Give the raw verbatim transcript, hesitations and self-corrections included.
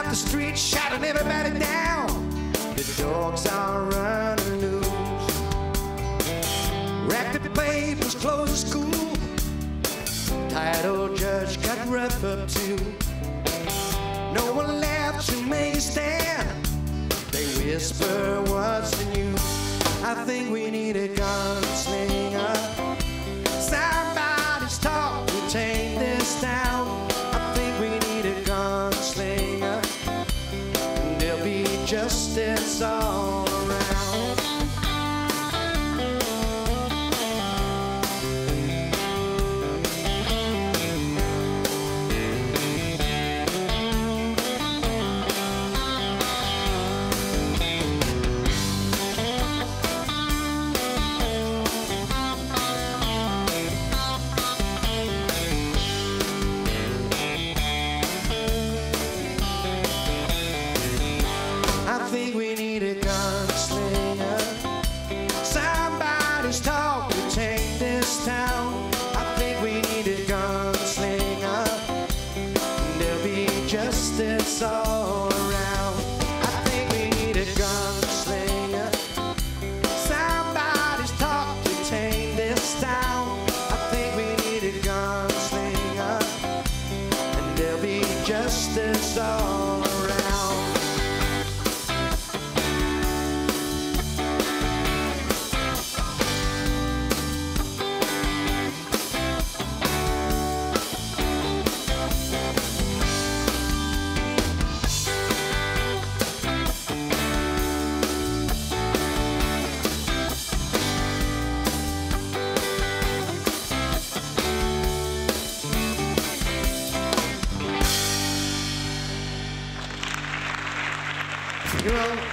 the street, shouting everybody down. The dogs are running loose. Wrapped up papers, closed the school. Tired old judge got rough up too. No one left to make a stand. They whisper, what's the news? I think we need a gunslinger. Somebody's talk to take this down. I think we need a gunslinger. And there'll be justice all around. I think we need a gunslinger. Somebody's talk to take this town. I think we need a gunslinger. There'll be justice all around. I think we need a gunslinger. Somebody's talk to take this town. I think we need a gunslinger. And there'll be justice all around. You know,